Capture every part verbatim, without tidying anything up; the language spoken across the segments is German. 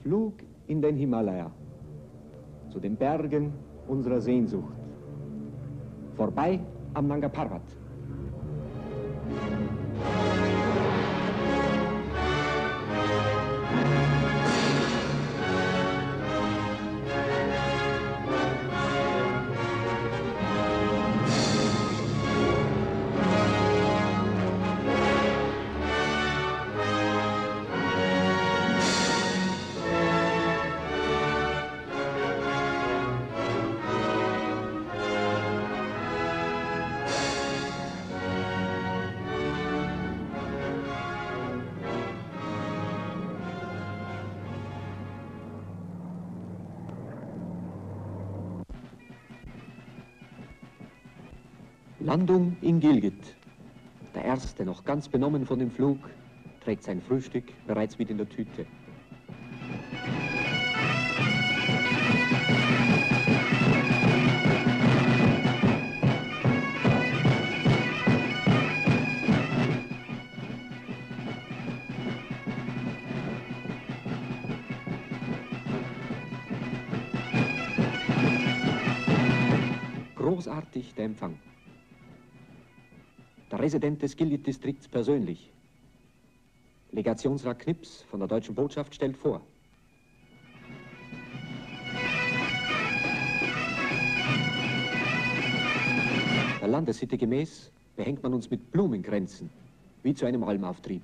Flug in den Himalaya, zu den Bergen unserer Sehnsucht, vorbei am Nanga Parbat. Landung in Gilgit. Der Erste, noch ganz benommen von dem Flug, trägt sein Frühstück bereits mit in der Tüte. Großartig der Empfang. Der Resident des Gilgit-Distrikts persönlich. Legationsrat Knips von der deutschen Botschaft stellt vor. Der Landessitte gemäß behängt man uns mit Blumenkränzen, wie zu einem Almauftrieb.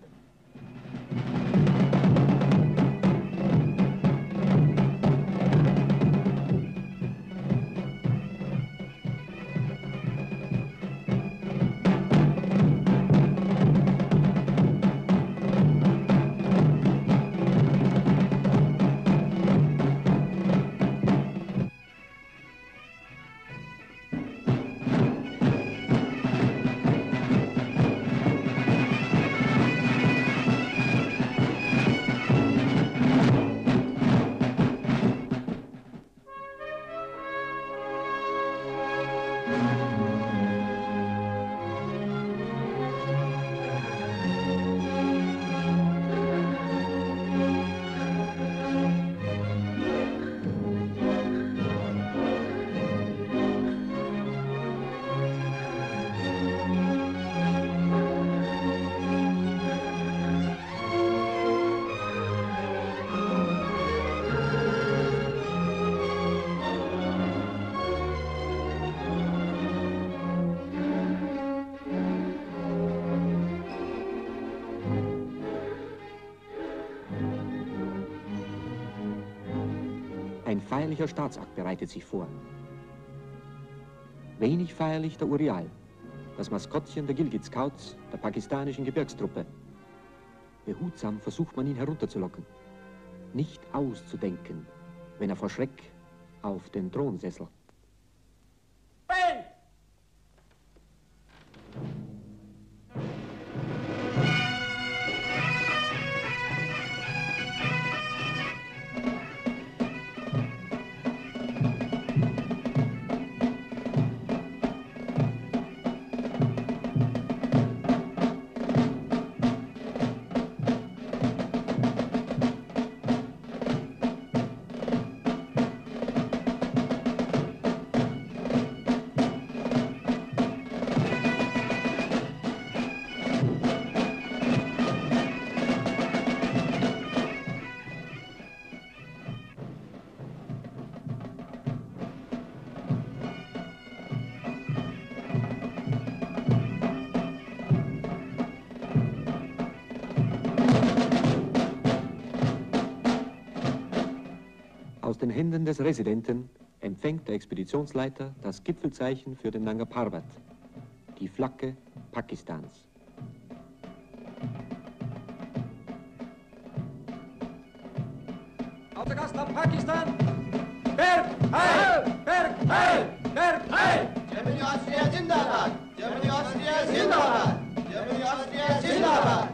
Ein feierlicher Staatsakt bereitet sich vor. Wenig feierlich der Urial, das Maskottchen der Gilgit-Scouts der pakistanischen Gebirgstruppe. Behutsam versucht man ihn herunterzulocken, nicht auszudenken, wenn er vor Schreck auf den Thronsessel. Aus den Händen des Residenten empfängt der Expeditionsleiter das Gipfelzeichen für den Nanga Parbat, die Flagge Pakistans. Autogast nach Pakistan! Berg, Heil! Berg, Heil! Berg, Heil! Germany, Austria, Zindabad! Germany, Austria, Zindabad! Germany, Austria, Zindabad!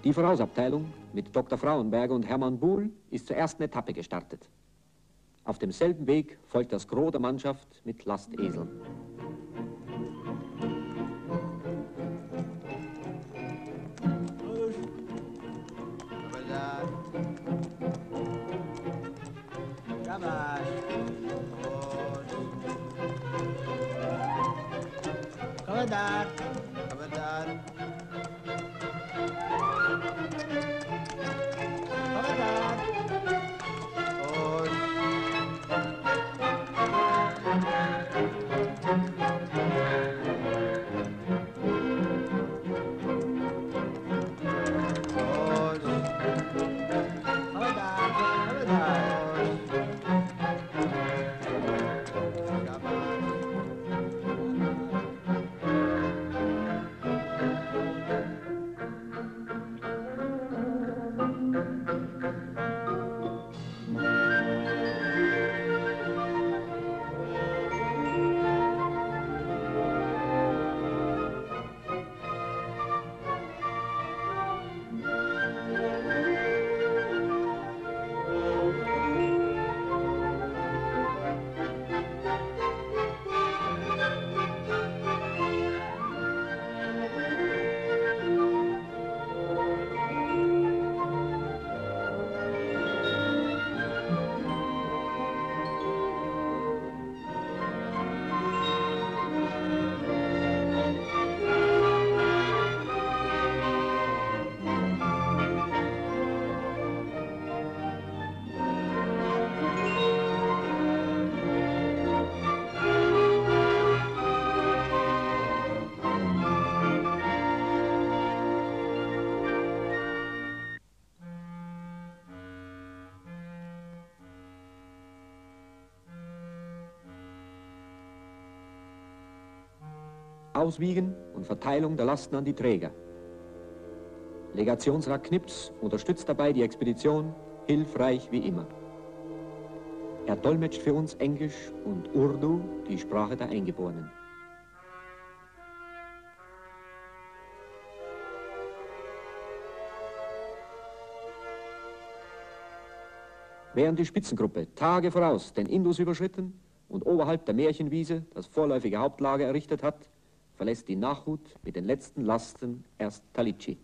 Die Vorausabteilung mit Doktor Frauenberger und Hermann Buhl ist zur ersten Etappe gestartet. Auf demselben Weg folgt das Gros der Mannschaft mit Lasteseln. Kabadan. Kabadan. Kabadan. Und. Auswiegen und Verteilung der Lasten an die Träger. Legationsrat Knips unterstützt dabei die Expedition, hilfreich wie immer. Er dolmetscht für uns Englisch und Urdu, die Sprache der Eingeborenen. Während die Spitzengruppe Tage voraus den Indus überschritten und oberhalb der Märchenwiese das vorläufige Hauptlager errichtet hat, verlässt die Nachhut mit den letzten Lasten erst Talici.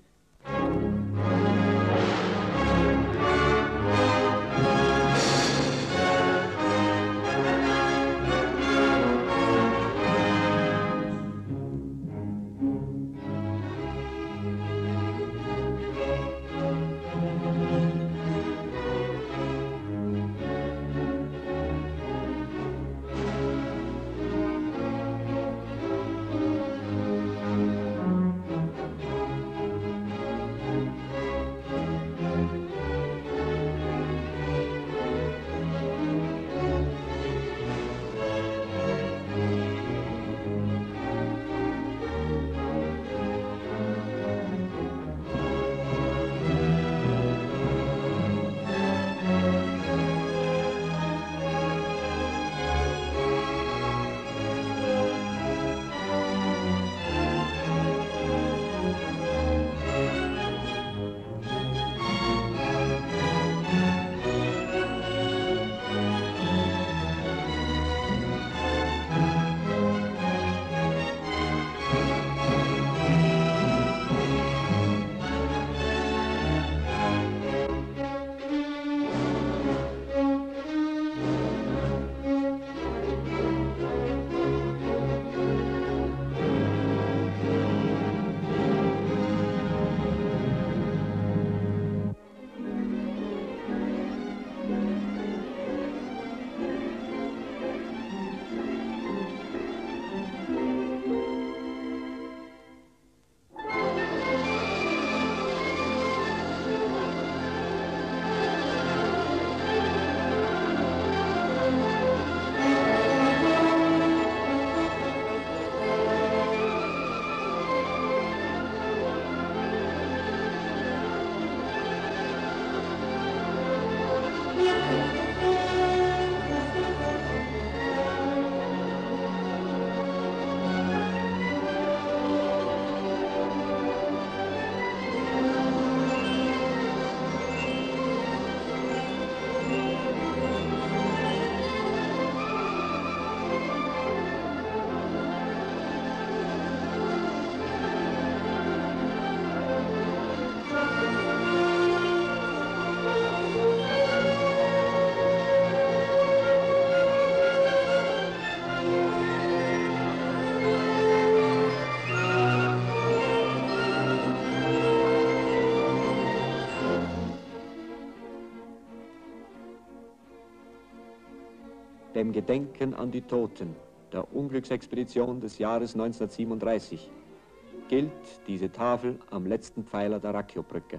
dem Gedenken an die Toten der Unglücksexpedition des Jahres neunzehnhundertsiebenunddreißig gilt diese Tafel am letzten Pfeiler der Racchio-Brücke.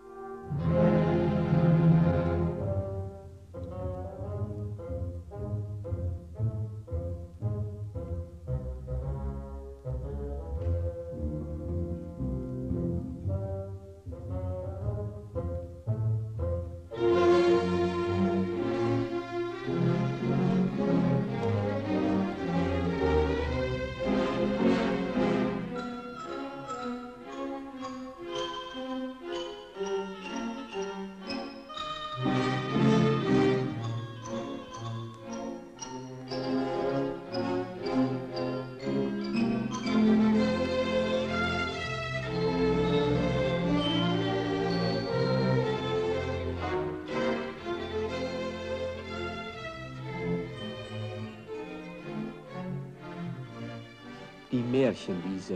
Die Märchenwiese.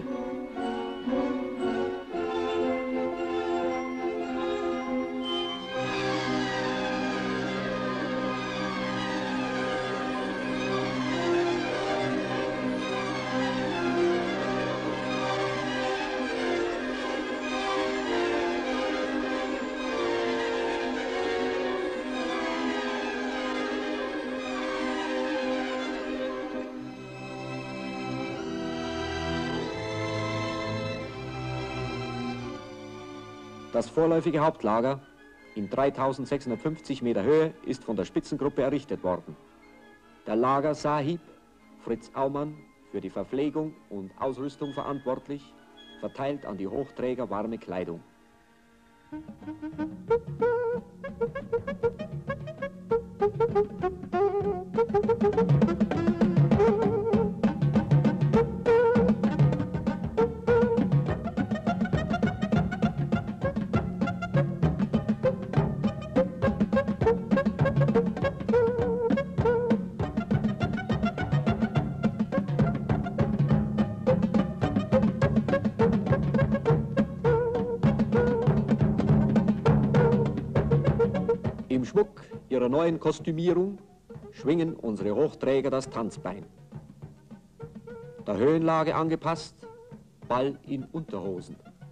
Das vorläufige Hauptlager in dreitausendsechshundertfünfzig Meter Höhe ist von der Spitzengruppe errichtet worden. Der Lagersahib, Fritz Aumann, für die Verpflegung und Ausrüstung verantwortlich, verteilt an die Hochträger warme Kleidung. Im Schmuck ihrer neuen Kostümierung schwingen unsere Hochträger das Tanzbein. Der Höhenlage angepasst, Ball in Unterhosen.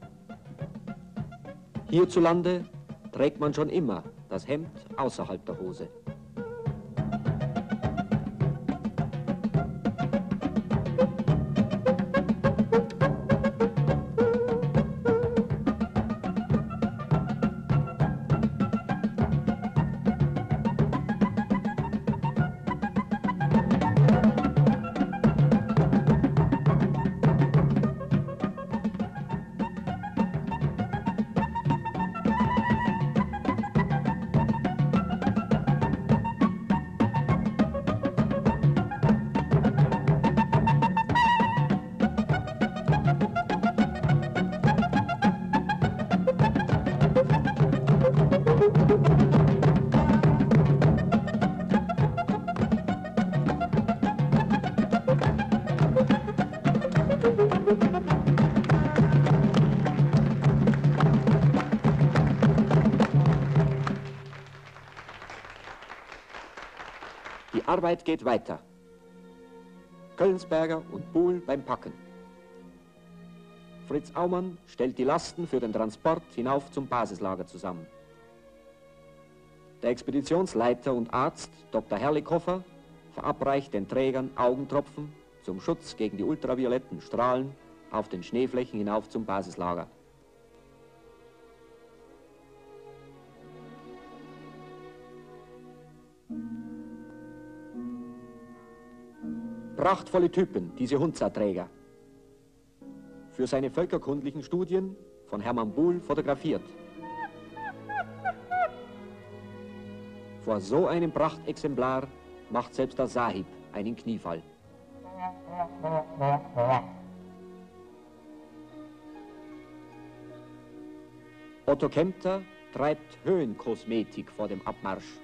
Hierzulande trägt man schon immer das Hemd außerhalb der Hose. Die Arbeit geht weiter. Köllensberger und Buhl beim Packen. Fritz Aumann stellt die Lasten für den Transport hinauf zum Basislager zusammen. Der Expeditionsleiter und Arzt Doktor Herrlichhofer verabreicht den Trägern Augentropfen zum Schutz gegen die ultravioletten Strahlen auf den Schneeflächen hinauf zum Basislager. Prachtvolle Typen, diese Hunza-Träger. Für seine völkerkundlichen Studien von Hermann Buhl fotografiert. Vor so einem Prachtexemplar macht selbst der Sahib einen Kniefall. Otto Kempter treibt Höhenkosmetik vor dem Abmarsch.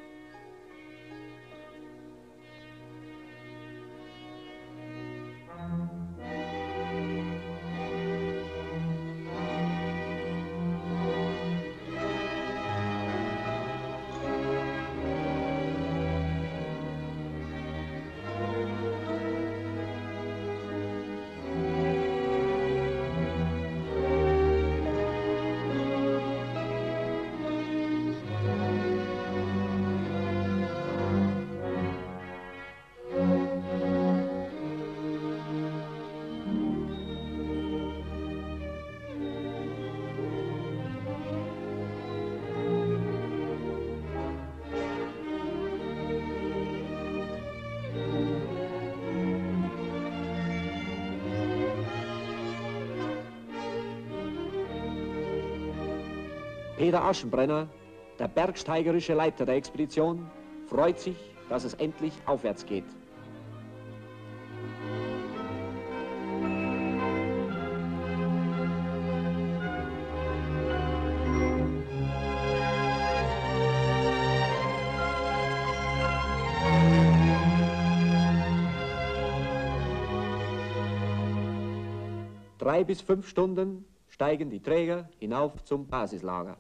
Peter Aschenbrenner, der bergsteigerische Leiter der Expedition, freut sich, dass es endlich aufwärts geht. Drei bis fünf Stunden steigen die Träger hinauf zum Basislager.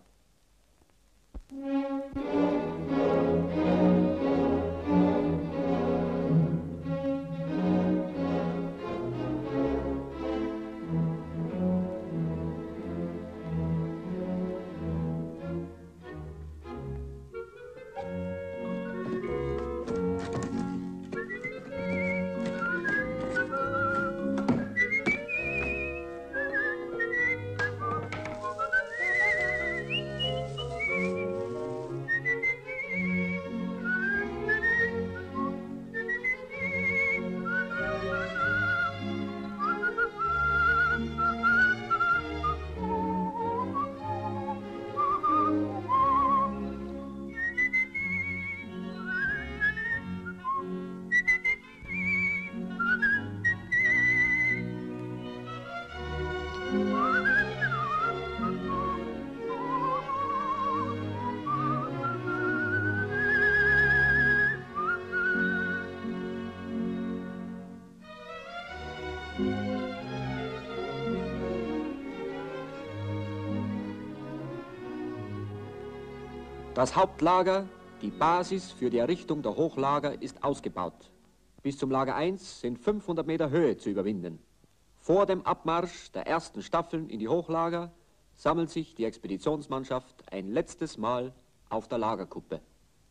Das Hauptlager, die Basis für die Errichtung der Hochlager, ist ausgebaut. Bis zum Lager eins sind fünfhundert Meter Höhe zu überwinden. Vor dem Abmarsch der ersten Staffeln in die Hochlager sammelt sich die Expeditionsmannschaft ein letztes Mal auf der Lagerkuppe.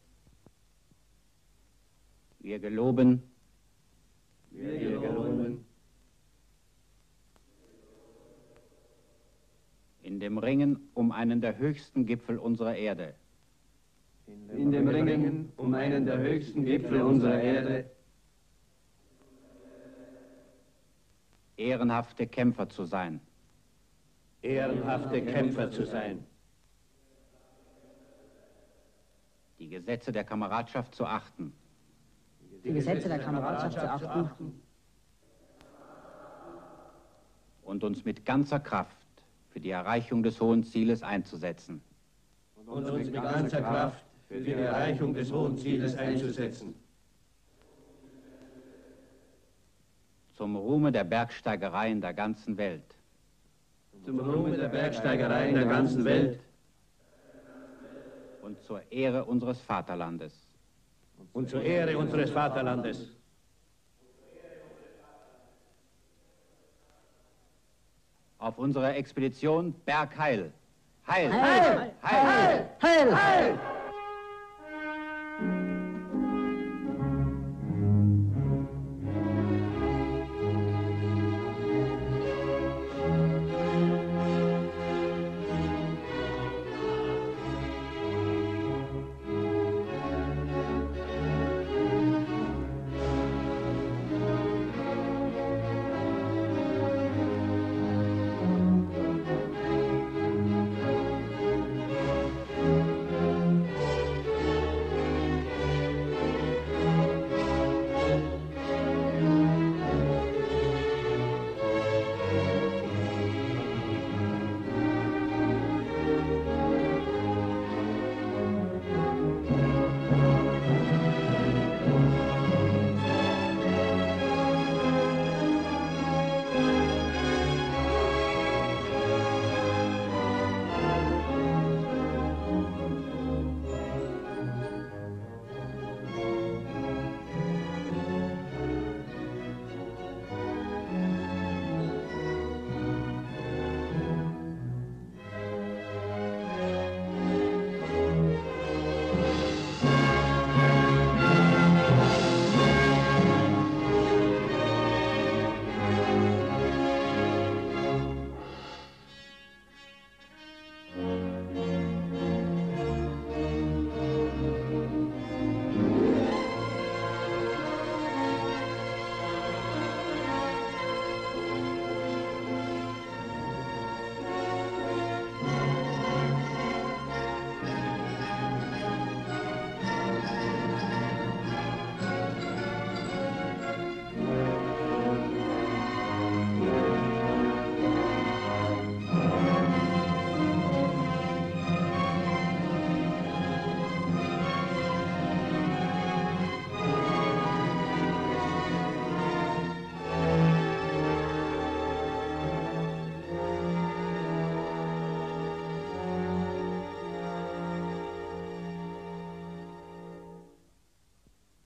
Wir geloben, Wir geloben, in dem Ringen um einen der höchsten Gipfel unserer Erde, in dem Ringen um einen der höchsten Gipfel unserer Erde, ehrenhafte Kämpfer zu sein, ehrenhafte Kämpfer zu sein, die Gesetze der Kameradschaft zu achten, die Gesetze der Kameradschaft zu achten und uns mit ganzer Kraft für die Erreichung des hohen Zieles einzusetzen. und uns mit ganzer Kraft für die Erreichung des hohen Zieles einzusetzen. Zum Ruhme der Bergsteigerei in der ganzen Welt. Zum Ruhme der Bergsteigerei in der ganzen Welt Und zur Ehre unseres Vaterlandes. und zur Ehre unseres Vaterlandes. Auf unserer Expedition Bergheil. Heil! Heil! Heil! Heil! Heil!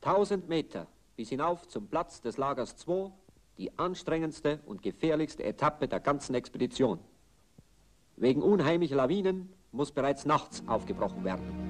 tausend Meter bis hinauf zum Platz des Lagers zwei, die anstrengendste und gefährlichste Etappe der ganzen Expedition. Wegen unheimlicher Lawinen muss bereits nachts aufgebrochen werden.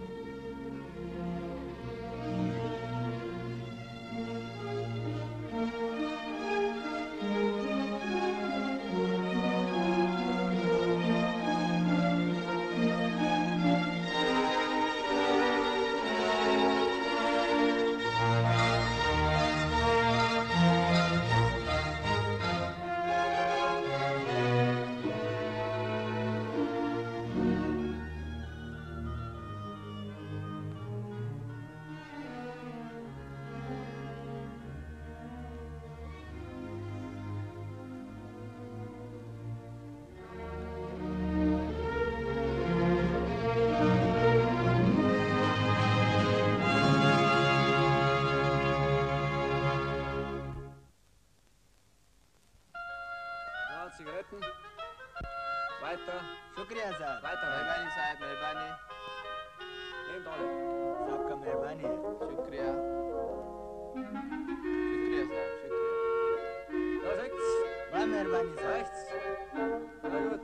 Zigaretten. Weiter. Shukriya, sir. Weiter. Mehrbani, sahib, mehrbani. Nehmt alle. Sabka mehrbani hai. Shukriya. Shukriya, sahib. Shukriya. Da rechts. Bada mehrbani, sahib. Rechts. Na gut.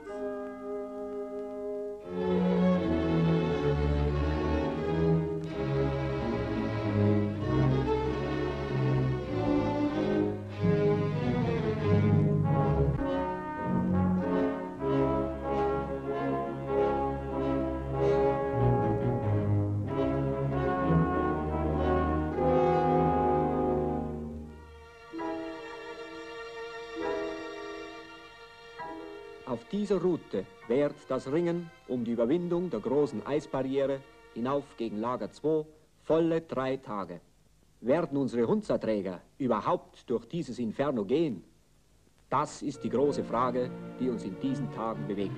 Auf dieser Route währt das Ringen um die Überwindung der großen Eisbarriere hinauf gegen Lager zwei volle drei Tage. Werden unsere Hunzerträger überhaupt durch dieses Inferno gehen? Das ist die große Frage, die uns in diesen Tagen bewegt.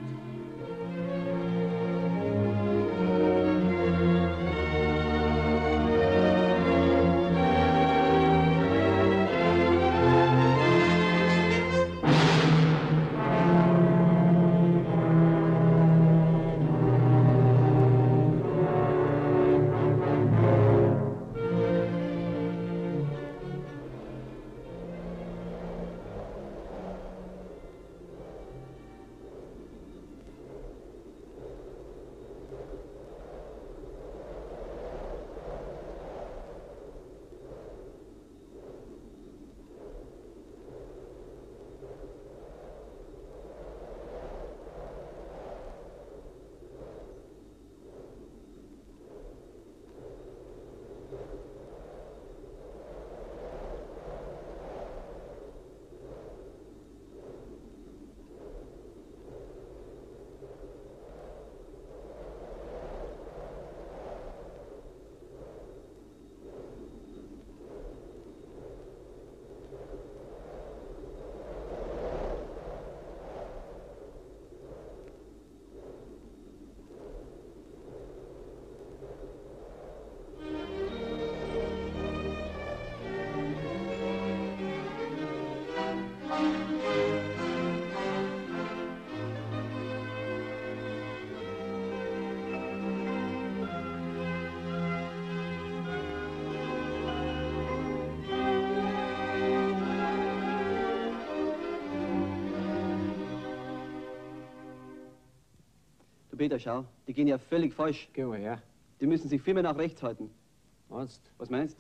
Peter, schau, die gehen ja völlig falsch. Geh mal her. Die müssen sich viel mehr nach rechts halten. Meinst? Was meinst?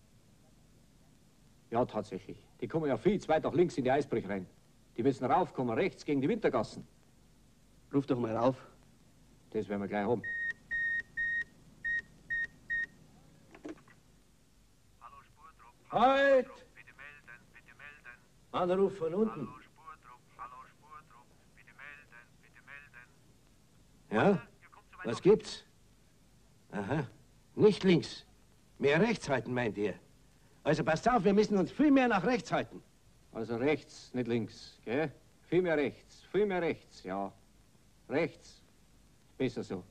Ja, tatsächlich. Die kommen ja viel zu weit nach links in die Eisbrüche rein. Die müssen raufkommen, rechts gegen die Wintergassen. Ruf doch mal rauf. Das werden wir gleich haben. Hallo Spurtrupp. Halt! Bitte melden, bitte melden. Anruf von unten. Hallo Spurtrupp, hallo Spurtrupp. Bitte melden, bitte melden. Ja? Was gibt's? Aha. Nicht links. Mehr rechts halten, meint ihr? Also passt auf, wir müssen uns viel mehr nach rechts halten. Also rechts, nicht links, gell? Viel mehr rechts, viel mehr rechts, ja. Rechts. Besser so.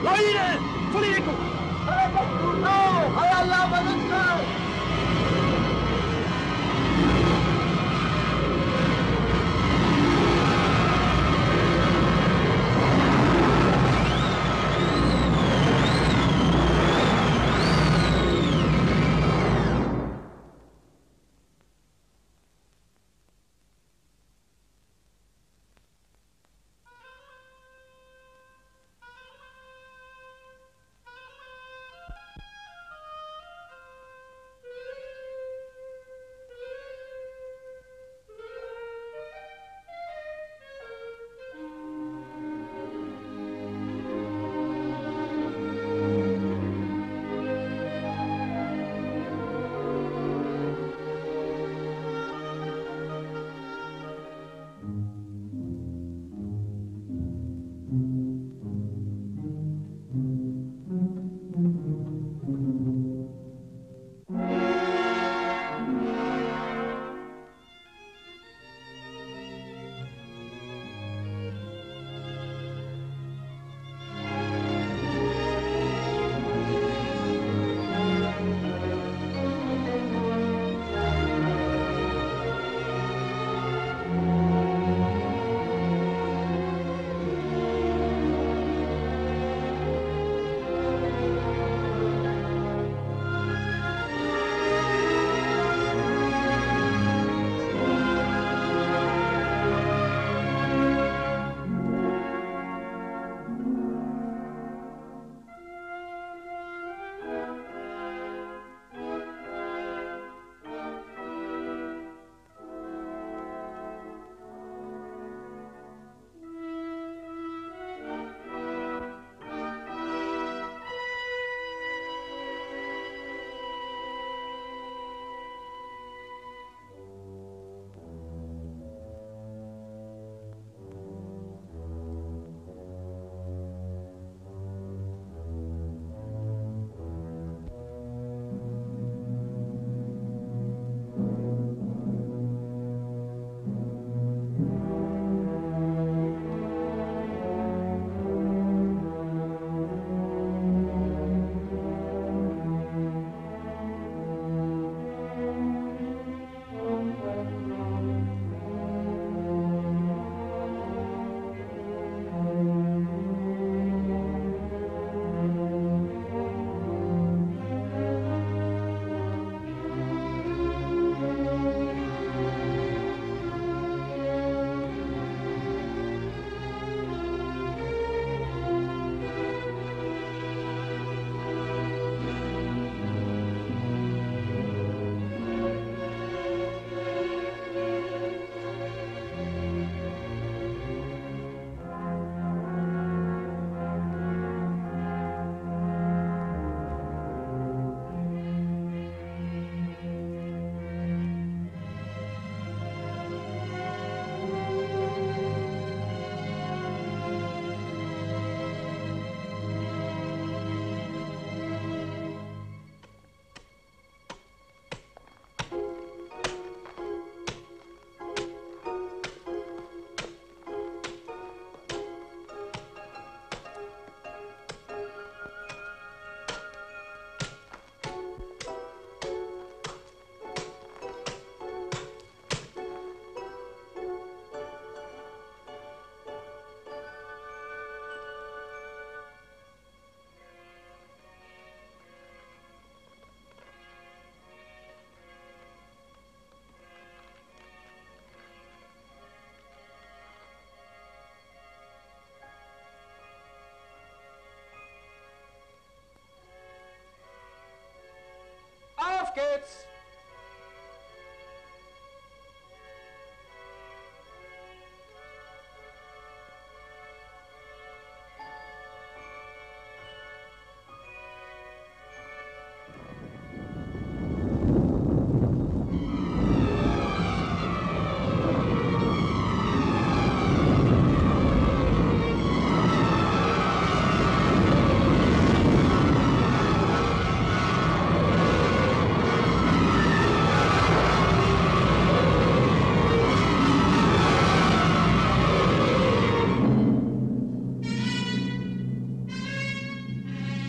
Leute! Fuorico! No! Allah, Mann,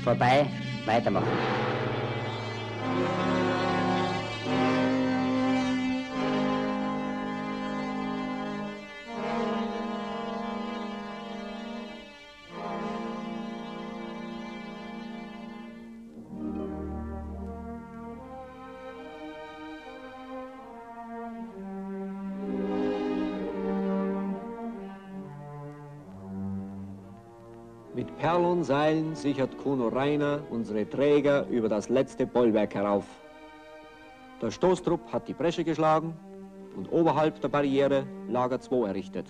Vorbei, weitermachen. Mit Perlonseilen sichert Kuno Rainer unsere Träger über das letzte Bollwerk herauf. Der Stoßtrupp hat die Bresche geschlagen und oberhalb der Barriere Lager zwei errichtet.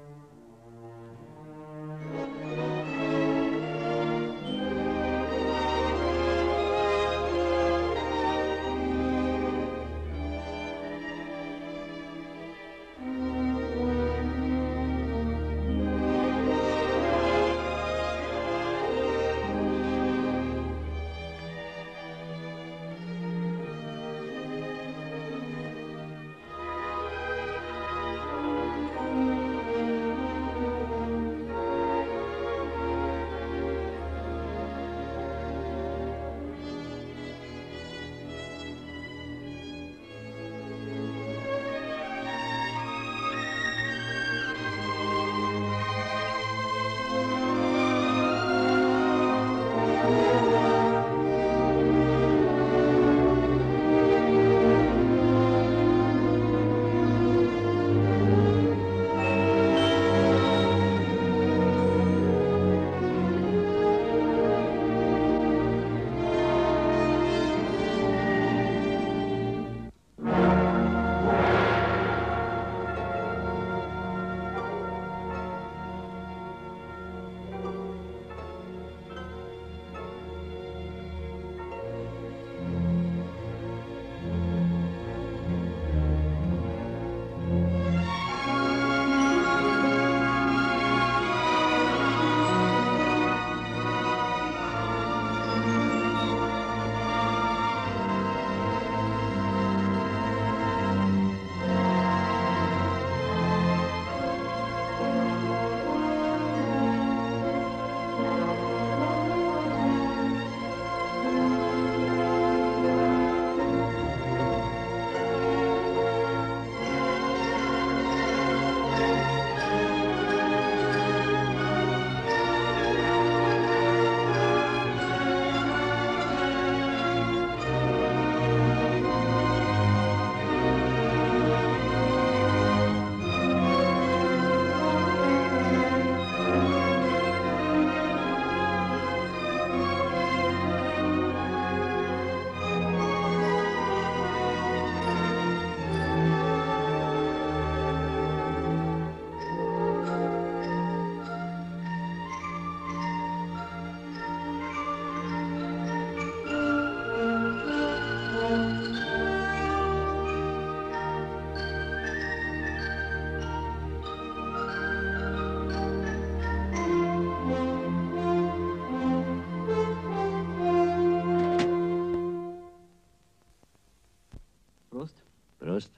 Prost. Prost.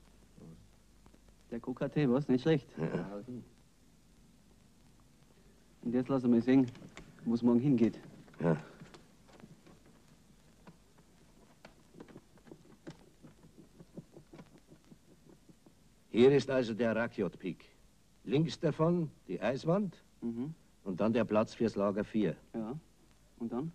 Der Coca-Tee, was? Nicht schlecht. Ja. Und jetzt lassen wir mal sehen, wo es morgen hingeht. Ja. Hier ist also der Rakiot Peak. Links davon die Eiswand Mhm. und dann der Platz fürs Lager vier. Ja. Und dann?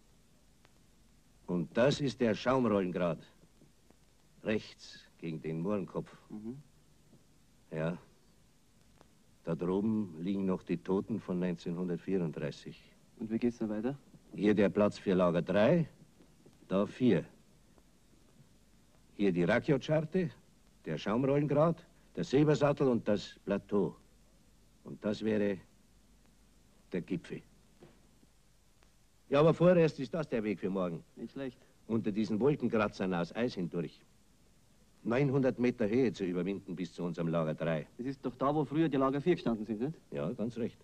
Und das ist der Schaumrollengrad. Rechts gegen den Mohrenkopf. Mhm. Ja. Da droben liegen noch die Toten von neunzehnhundertvierunddreißig. Und wie geht's dann weiter? Hier der Platz für Lager drei, da vier. Hier die Rakiot-Scharte, der Schaumrollengrad, der Silbersattel und das Plateau. Und das wäre der Gipfel. Ja, aber vorerst ist das der Weg für morgen. Nicht schlecht. Unter diesen Wolkenkratzern aus Eis hindurch. neunhundert Meter Höhe zu überwinden bis zu unserem Lager drei. Das ist doch da, wo früher die Lager vier gestanden sind, nicht? Ja, ganz recht.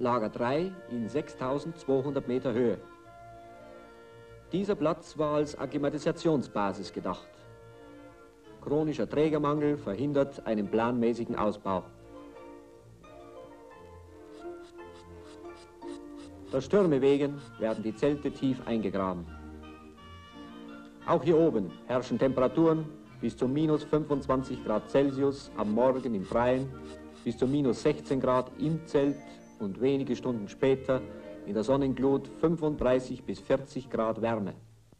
Lager drei in sechstausendzweihundert Meter Höhe. Dieser Platz war als Akklimatisationsbasis gedacht. Chronischer Trägermangel verhindert einen planmäßigen Ausbau. Der Stürme wegen werden die Zelte tief eingegraben. Auch hier oben herrschen Temperaturen bis zu minus fünfundzwanzig Grad Celsius am Morgen im Freien, bis zu minus sechzehn Grad im Zelt und wenige Stunden später in der Sonnenglut fünfunddreißig bis vierzig Grad Wärme.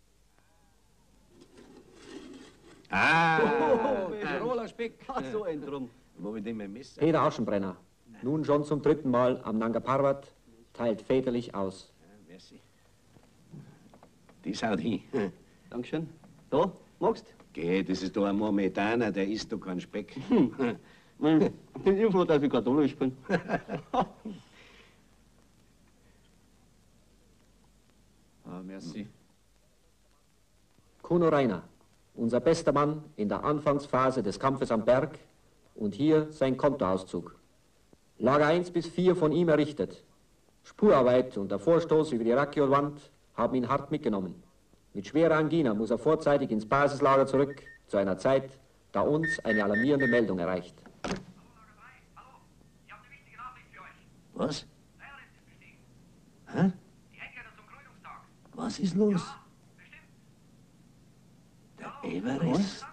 Ah! Roller Speck. Ach, so ein Drum. Wo mit dem Messer? Peter Aschenbrenner, nun schon zum dritten Mal am Nanga Parbat, teilt väterlich aus. Ja, merci. Das haut hin. Dankeschön. Da, magst? Geh, das ist doch ein Mohammedaner, der isst doch keinen Speck. Hm. Ich bin froh, dass ich katholisch bin. Ah, merci. Kuno Rainer, unser bester Mann in der Anfangsphase des Kampfes am Berg und hier sein Kontoauszug. Lager eins bis vier von ihm errichtet. Spurarbeit und der Vorstoß über die Rakiot-Wand haben ihn hart mitgenommen. Mit schwerer Angina muss er vorzeitig ins Basislager zurück, zu einer Zeit, da uns eine alarmierende Meldung erreicht. Hallo, ich habe eine wichtige Nachricht für euch. Was? Der Everest ist bestiegen. Hä? Die Endkette zum Krönungstag. Was ist los? Ja, bestimmt. Der Everest?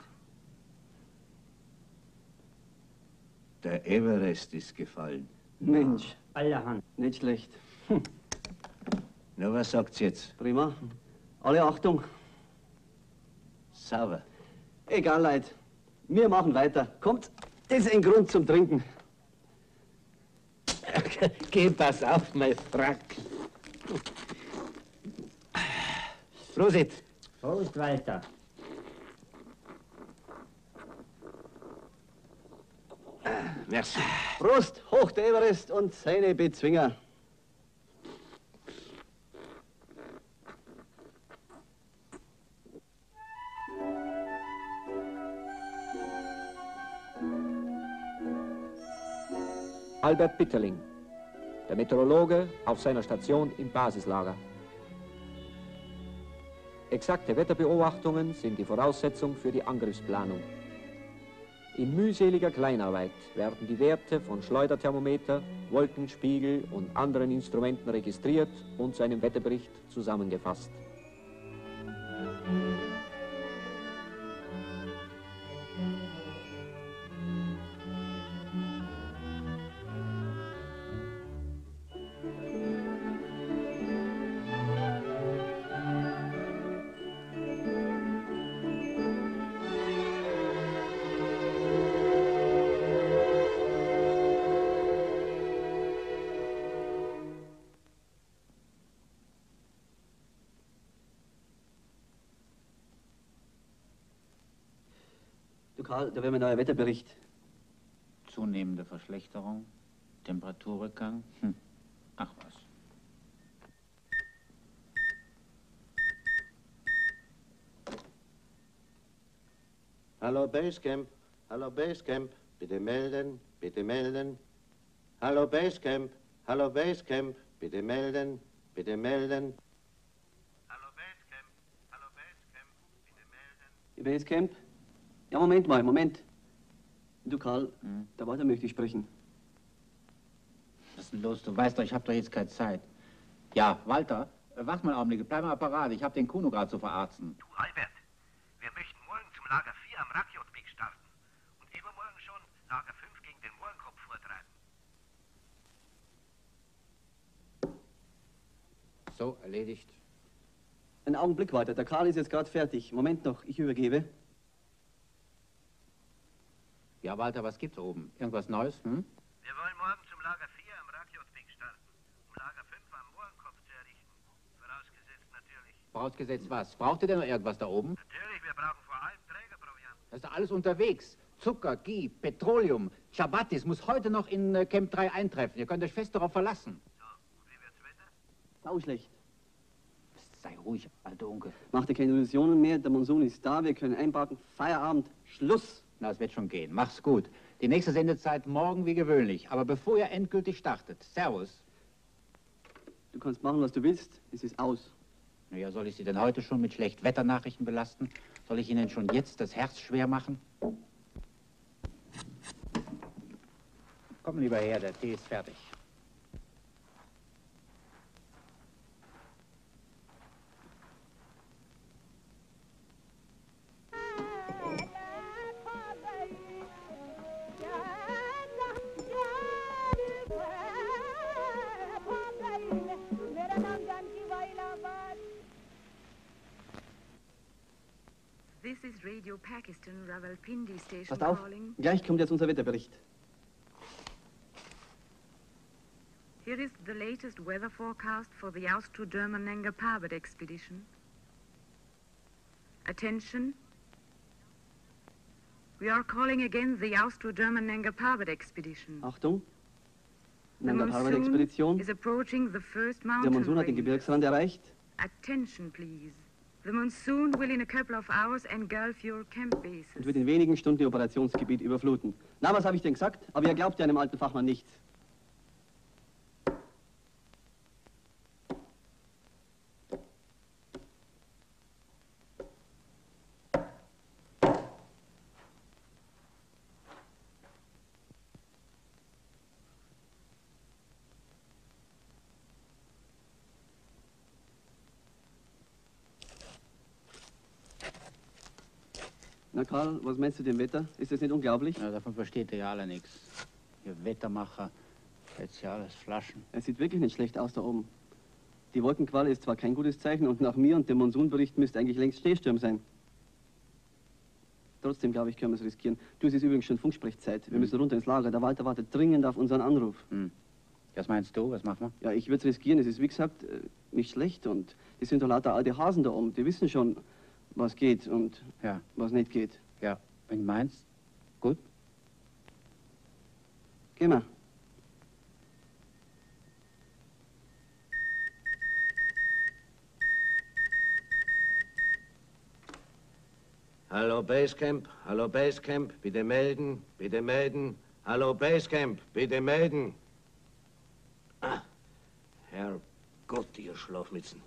Der Everest ist gefallen. Mensch, Allerhand. nicht schlecht. Na, was sagt's jetzt? Prima. Alle Achtung. Sauber. Egal, Leute. Wir machen weiter. Kommt, das ist ein Grund zum Trinken. Geh, pass auf, mein Frack. Prosit. Prost, Walter. Merci. Prost, hoch der Everest und seine Bezwinger. Albert Bitterling, der Meteorologe auf seiner Station im Basislager. Exakte Wetterbeobachtungen sind die Voraussetzung für die Angriffsplanung. In mühseliger Kleinarbeit werden die Werte von Schleuderthermometer, Wolkenspiegel und anderen Instrumenten registriert und zu einem Wetterbericht zusammengefasst. Du Karl, da wäre mein neuer Wetterbericht. Zunehmende Verschlechterung, Temperaturrückgang. Hm. Ach was. Hallo Basecamp, hallo Basecamp, bitte melden, bitte melden. Hallo Basecamp, hallo Basecamp, bitte melden, bitte melden. Hallo Basecamp, hallo Basecamp, bitte melden. Ihr Basecamp? Ja, Moment mal, Moment. Du Karl, Hm? der Walter möchte ich sprechen. Was ist denn los? Du weißt doch, ich habe doch jetzt keine Zeit. Ja, Walter, äh, warte mal einen Augenblick, bleib mal apparat. Ich habe den Kuno gerade zu verarzten. Du Albert, wir möchten morgen zum Lager vier am Rakiotweg starten und übermorgen schon Lager fünf gegen den Mohrenkopf vortreiben. So, erledigt. Einen Augenblick, Walter, der Karl ist jetzt gerade fertig. Moment noch, ich übergebe. Ja, Walter, was gibt's oben? Irgendwas Neues? Hm? Wir wollen morgen zum Lager vier am Rakiotweg starten, um Lager fünf am Mohrenkopf zu errichten. Vorausgesetzt natürlich. Vorausgesetzt was? Braucht ihr denn noch irgendwas da oben? Natürlich, wir brauchen vor allem Trägerproviant. Das ist doch alles unterwegs. Zucker, Ghee, Petroleum, Chabatis muss heute noch in äh, Camp drei eintreffen. Ihr könnt euch fest darauf verlassen. So, und wie wird's Wetter? Sau schlecht. Sei ruhig, alter Onkel. Mach dir keine Illusionen mehr, der Monsun ist da, wir können einparken. Feierabend, Schluss. Na, es wird schon gehen. Mach's gut. Die nächste Sendezeit morgen wie gewöhnlich. Aber bevor ihr endgültig startet. Servus. Du kannst machen, was du willst. Es ist aus. Naja, soll ich Sie denn heute schon mit Schlechtwetternachrichten belasten? Soll ich Ihnen schon jetzt das Herz schwer machen? Komm lieber her, der Tee ist fertig. This is Radio Pakistan, Rawalpindi Station Passt auf, calling. gleich kommt jetzt unser Wetterbericht. Here is the latest weather forecast for the Austro-German Nanga Parbat expedition. Attention. We are calling again the Austro-German Nanga Parbat expedition. Achtung. The Nanga Parbat monsoon Expedition. is approaching the first Der mountain Monsun hat den range. Gebirgsrand erreicht. Attention, please. The monsoon will in a couple of hours engulf your camp Und bases. wird in wenigen Stunden Ihr Operationsgebiet überfluten. Na, was habe ich denn gesagt? Aber ihr glaubt ja einem alten Fachmann nichts. Na Karl, was meinst du dem Wetter? Ist das nicht unglaublich? Ja, davon versteht ihr ja alle nichts. Ihr Wettermacher, jetzt ja alles Flaschen. Es sieht wirklich nicht schlecht aus da oben. Die Wolkenqualle ist zwar kein gutes Zeichen und nach mir und dem Monsunbericht müsste eigentlich längst Schneesturm sein. Trotzdem, glaube ich, können wir es riskieren. Du, es ist übrigens schon Funksprechzeit. Wir Hm. müssen runter ins Lager. Der Walter wartet dringend auf unseren Anruf. Hm. Was meinst du? Was machen wir? Ja, ich würde es riskieren. Es ist, wie gesagt, äh, nicht schlecht. Und die sind doch lauter alte Hasen da oben. Die wissen schon, was geht und Ja, was nicht geht. ja. Wenn du meinst, gut. Geh mal. Hallo Basecamp, hallo Basecamp, bitte melden, bitte melden. Hallo Basecamp, bitte melden. Ah, Herrgott, ihr Schlafmützen.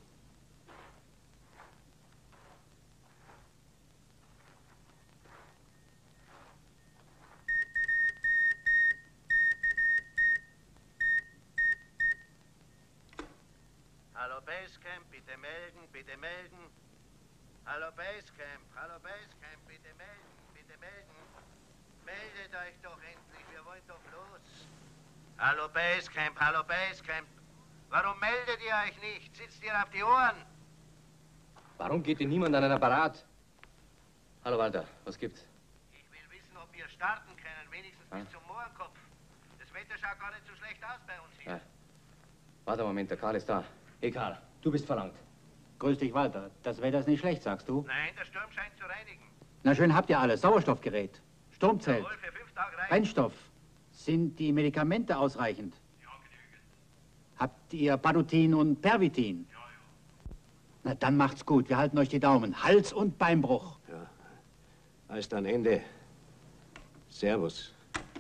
Hallo Basecamp, bitte melden, bitte melden. Hallo Basecamp, hallo Basecamp, bitte melden, bitte melden. Meldet euch doch endlich, wir wollen doch los. Hallo Basecamp, hallo Basecamp. Warum meldet ihr euch nicht? Sitzt ihr auf die Ohren? Warum geht denn niemand an einen Apparat? Hallo Walter, was gibt's? Ich will wissen, ob wir starten können, wenigstens Ah. bis zum Mohrenkopf. Das Wetter schaut gar nicht so schlecht aus bei uns hier. Ja. Warte einen Moment, der Karl ist da. Hey Karl, du bist verlangt. Grüß dich, Walter. Das Wetter ist nicht schlecht, sagst du? Nein, der Sturm scheint zu reinigen. Na schön, habt ihr alles. Sauerstoffgerät, Sturmzelt, Jawohl, für fünf Tage reicht. Brennstoff. Sind die Medikamente ausreichend? Ja, genügend. Habt ihr Padutin und Pervitin? Ja, ja. Na, dann macht's gut. Wir halten euch die Daumen. Hals- und Beinbruch. Ja, als dann Ende. Servus.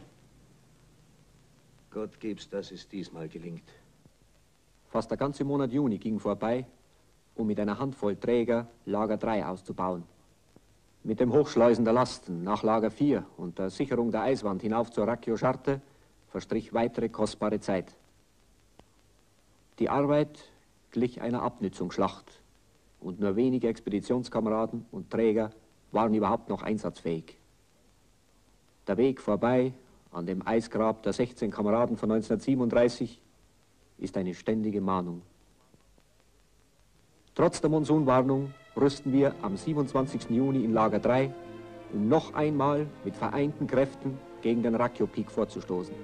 Gott gib's, dass es diesmal gelingt. Fast der ganze Monat Juni ging vorbei, um mit einer Handvoll Träger Lager drei auszubauen. Mit dem Hochschleusen der Lasten nach Lager vier und der Sicherung der Eiswand hinauf zur Racchio-Scharte verstrich weitere kostbare Zeit. Die Arbeit glich einer Abnützungsschlacht und nur wenige Expeditionskameraden und Träger waren überhaupt noch einsatzfähig. Der Weg vorbei an dem Eisgrab der sechzehn Kameraden von neunzehnhundertsiebenunddreißig ist eine ständige Mahnung. Trotz der Monsunwarnung rüsten wir am siebenundzwanzigsten Juni in Lager drei, um noch einmal mit vereinten Kräften gegen den Racchio-Peak vorzustoßen.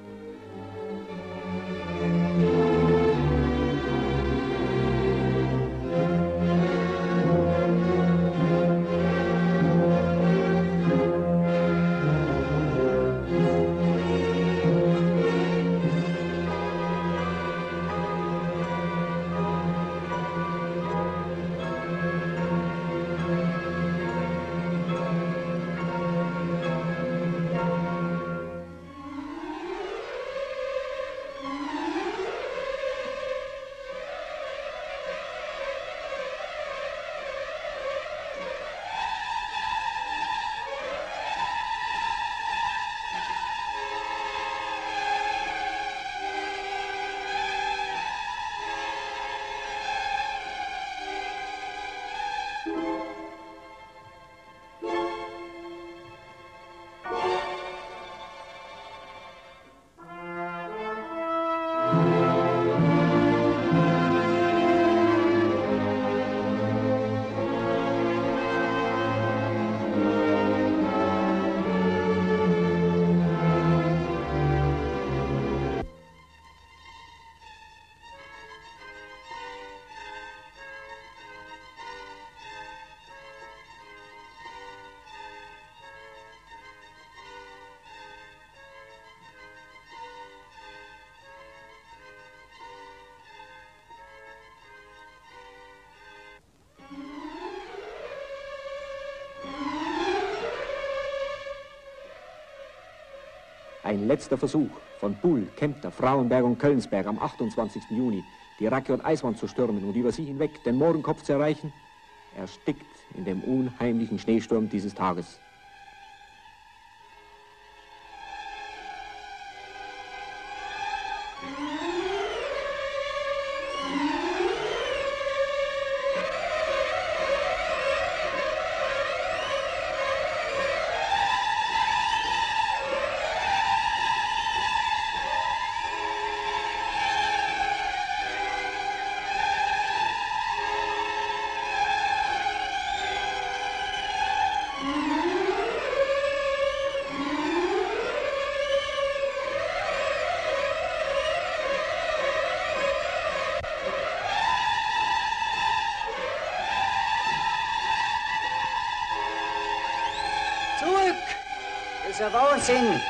Ein letzter Versuch von Buhl, Kempter, Frauenberg und Kölnsberg am achtundzwanzigsten Juni, die Rakiot-Eiswand zu stürmen und über sie hinweg den Mohrenkopf zu erreichen, erstickt in dem unheimlichen Schneesturm dieses Tages. Das ist ja Wahnsinn.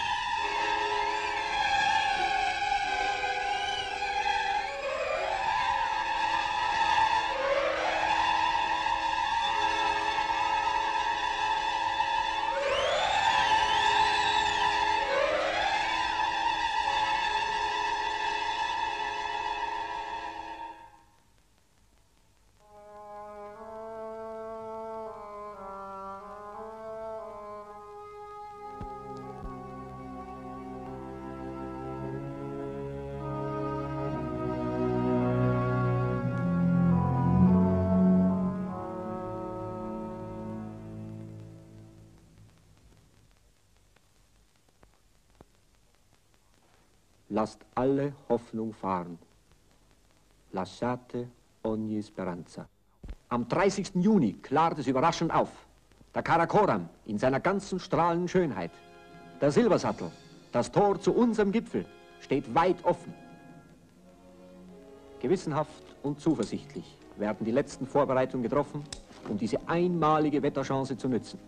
Lasst alle Hoffnung fahren. Lasciate ogni speranza. Am dreißigsten Juni klart es überraschend auf. Der Karakoram in seiner ganzen strahlenden Schönheit. Der Silbersattel, das Tor zu unserem Gipfel, steht weit offen. Gewissenhaft und zuversichtlich werden die letzten Vorbereitungen getroffen, um diese einmalige Wetterchance zu nützen.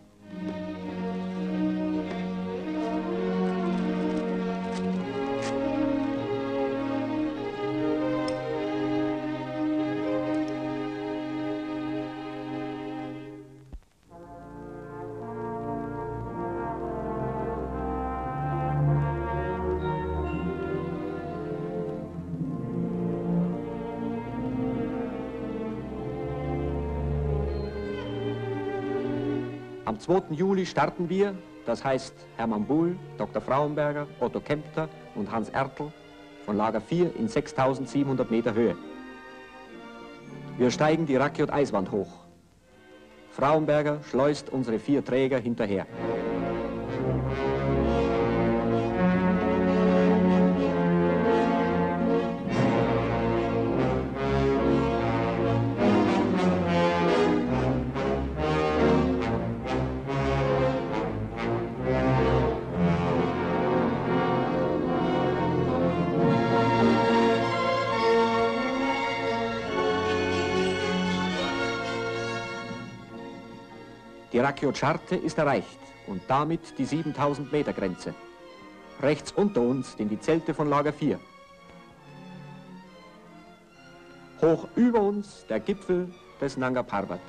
Am zweiten Juli starten wir, das heißt Hermann Buhl, Doktor Frauenberger, Otto Kempter und Hans Ertl von Lager vier in sechstausendsiebenhundert Meter Höhe. Wir steigen die Rakiot-Eiswand hoch. Frauenberger schleust unsere vier Träger hinterher. Die Rakiot-Scharte ist erreicht und damit die siebentausend Meter Grenze. Rechts unter uns stehen die Zelte von Lager vier. Hoch über uns der Gipfel des Nanga Parbat.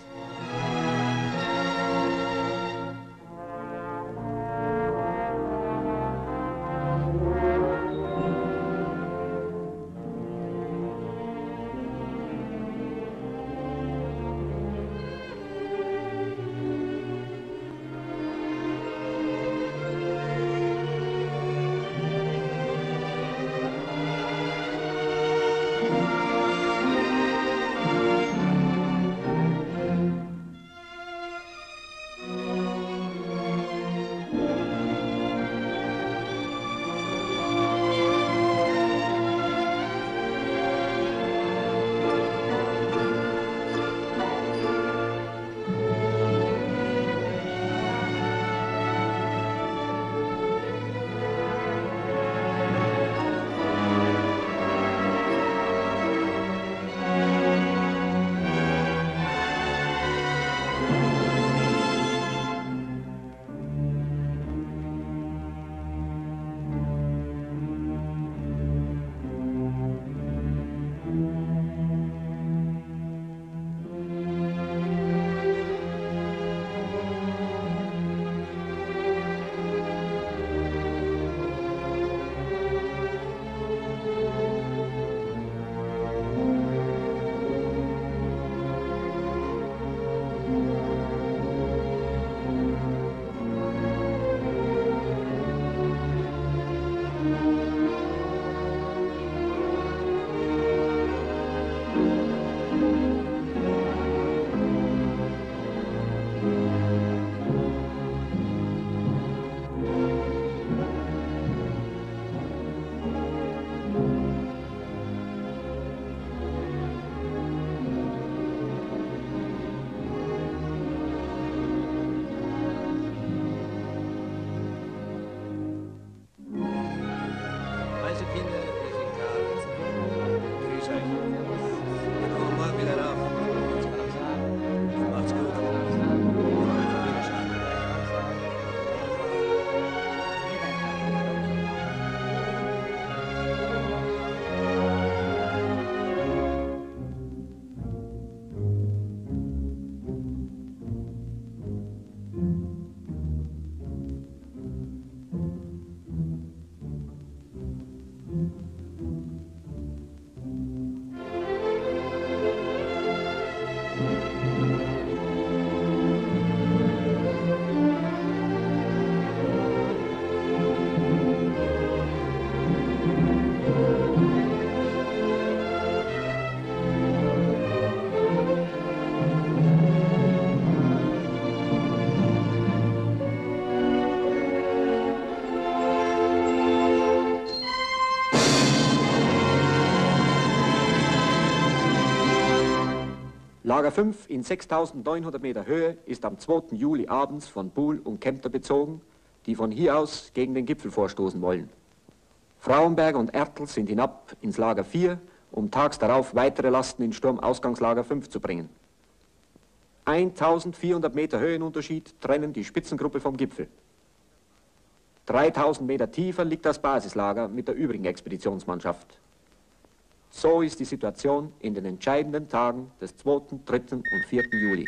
Lager fünf in sechstausendneunhundert Meter Höhe ist am zweiten Juli abends von Buhl und Kempter bezogen, die von hier aus gegen den Gipfel vorstoßen wollen. Frauenberg und Ertl sind hinab ins Lager vier, um tags darauf weitere Lasten in Sturmausgangslager fünf zu bringen. eintausendvierhundert Meter Höhenunterschied trennen die Spitzengruppe vom Gipfel. dreitausend Meter tiefer liegt das Basislager mit der übrigen Expeditionsmannschaft. So ist die Situation in den entscheidenden Tagen des zweiten, dritten und vierten Juli.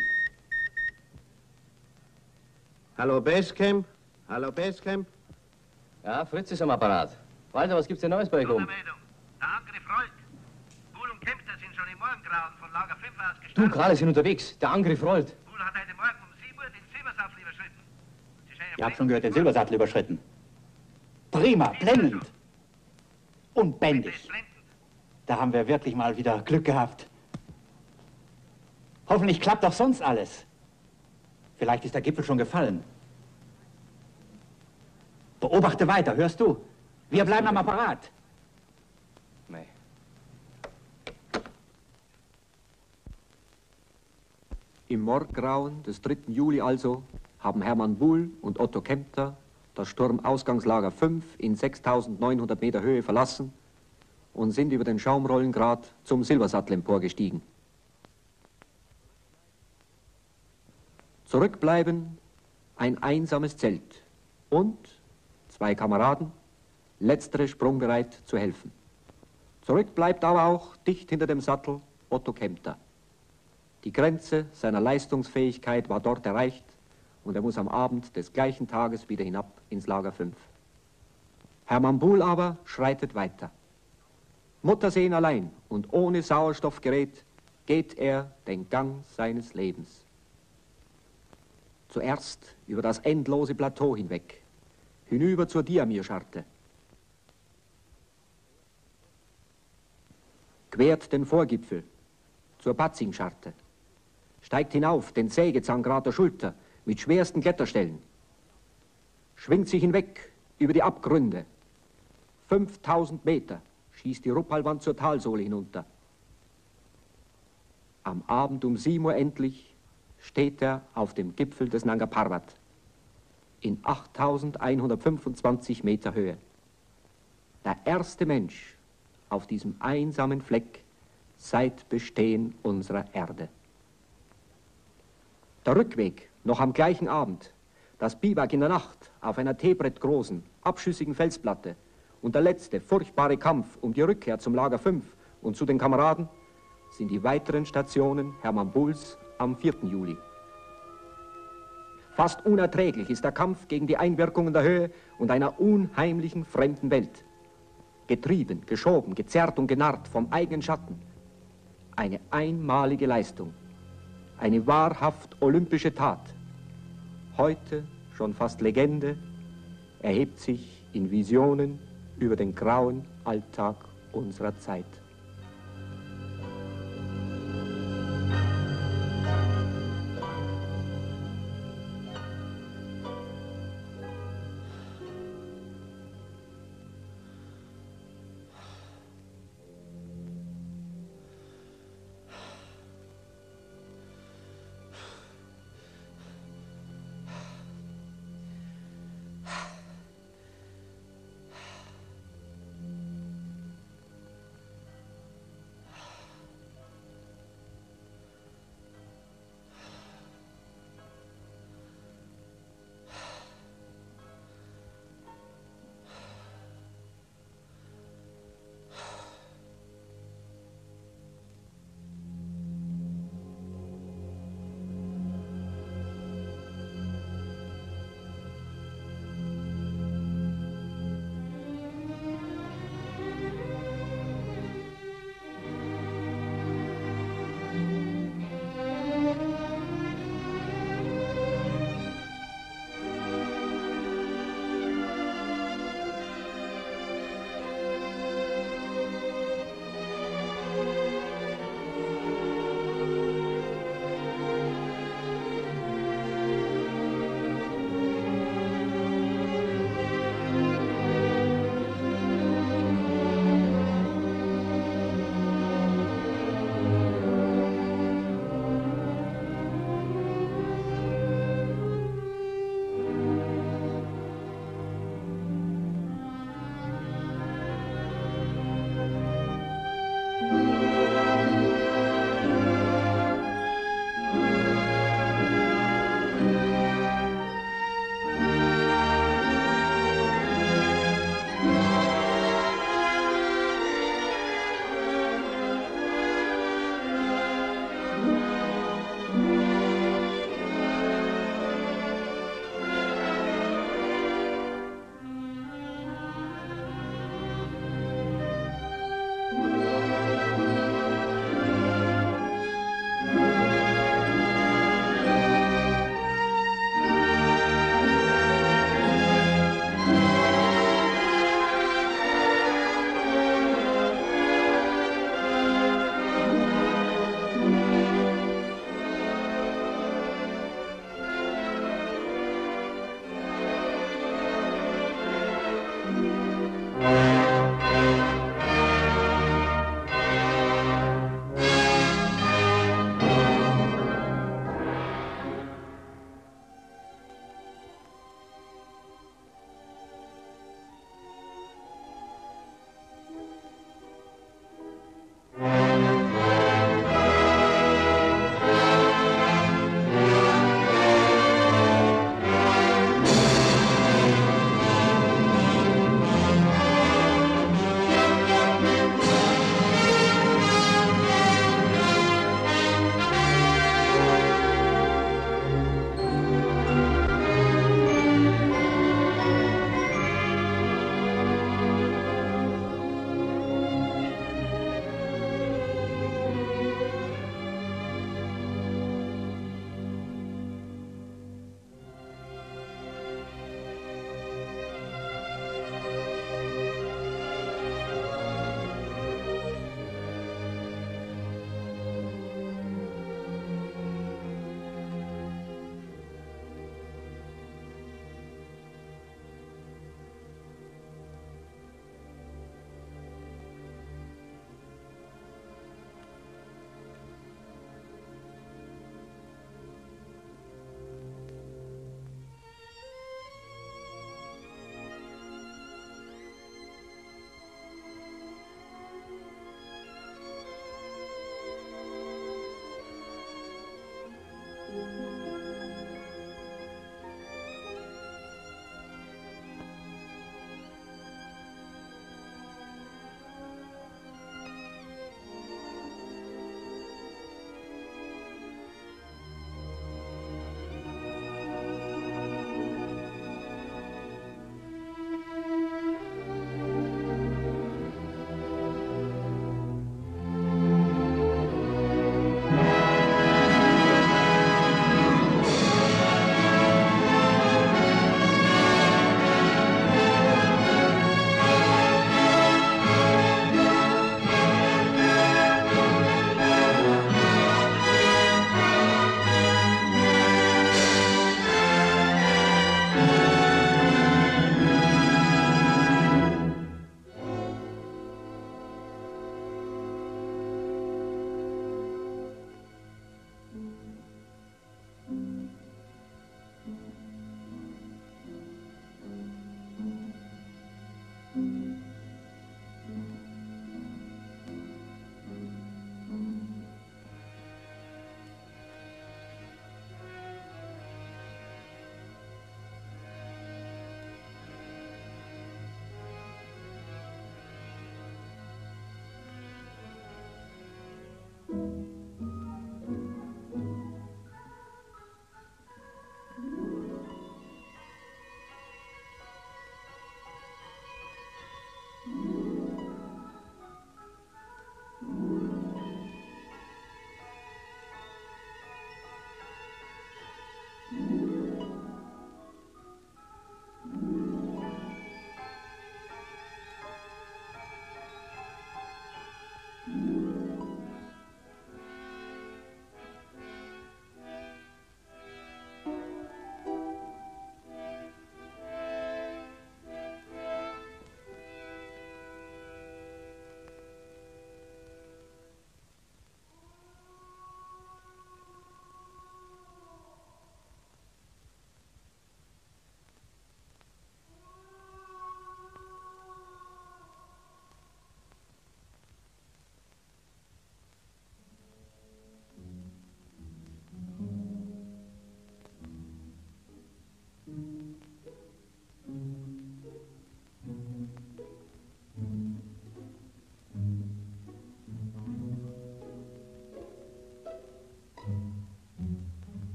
Hallo Basecamp? Hallo Basecamp? Ja, Fritz ist am Apparat. Walter, was gibt's denn Neues bei euch oben? Meldung. Der Angriff rollt. Buhl und Kempter sind schon im Morgengrauen von Lager fünf aus Du, gestartet. gerade sind unterwegs. Der Angriff rollt. Buhl hat heute Morgen um sieben Uhr den Silbersattel überschritten. Sie scheinen Ich hab schon gehört, den Silbersattel überschritten. Prima, blendend. Unbändig. Da haben wir wirklich mal wieder Glück gehabt. Hoffentlich klappt doch sonst alles. Vielleicht ist der Gipfel schon gefallen. Beobachte weiter, hörst du? Wir bleiben am Apparat. Nee. Im Morgengrauen des dritten Juli also haben Hermann Buhl und Otto Kempter das Sturmausgangslager fünf in sechstausendneunhundert Meter Höhe verlassen und sind über den Schaumrollengrat zum Silbersattel emporgestiegen. Zurückbleiben ein einsames Zelt und zwei Kameraden, letztere sprungbereit zu helfen. Zurück bleibt aber auch dicht hinter dem Sattel Otto Kempter. Die Grenze seiner Leistungsfähigkeit war dort erreicht und er muss am Abend des gleichen Tages wieder hinab ins Lager fünf. Hermann Buhl aber schreitet weiter. Mutterseen allein und ohne Sauerstoffgerät geht er den Gang seines Lebens. Zuerst über das endlose Plateau hinweg, hinüber zur Diamir-Scharte. Quert den Vorgipfel zur Batzing-Scharte. Steigt hinauf den Sägezahngrat der Schulter mit schwersten Kletterstellen. Schwingt sich hinweg über die Abgründe. fünftausend Meter schießt die Ruppalwand zur Talsohle hinunter. Am Abend um sieben Uhr endlich steht er auf dem Gipfel des Nanga Parbat in achttausendeinhundertfünfundzwanzig Meter Höhe. Der erste Mensch auf diesem einsamen Fleck seit Bestehen unserer Erde. Der Rückweg noch am gleichen Abend, das Biwak in der Nacht auf einer teebrettgroßen, abschüssigen Felsplatte und der letzte furchtbare Kampf um die Rückkehr zum Lager fünf und zu den Kameraden sind die weiteren Stationen Hermann Buhls am vierten Juli. Fast unerträglich ist der Kampf gegen die Einwirkungen der Höhe und einer unheimlichen fremden Welt. Getrieben, geschoben, gezerrt und genarrt vom eigenen Schatten. Eine einmalige Leistung. Eine wahrhaft olympische Tat. Heute schon fast Legende, erhebt sich in Visionen über den grauen Alltag unserer Zeit.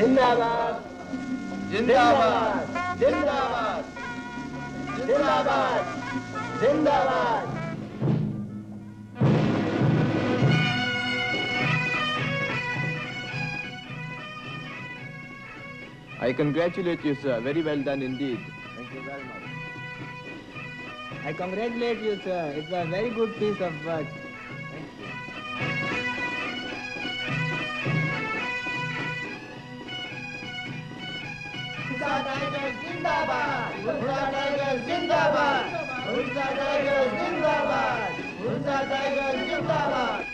Zindabad! Zindabad! Zindabad! Zindabad! Zindabad! I congratulate you, sir. Very well done indeed. Thank you very much. I congratulate you, sir. It's a very good piece of work. Thank you. Hunza Tigers Zindabad! Hunza Tigers Zindabad! Hunza Tigers Zindabad! Hunza Tigers Zindabad!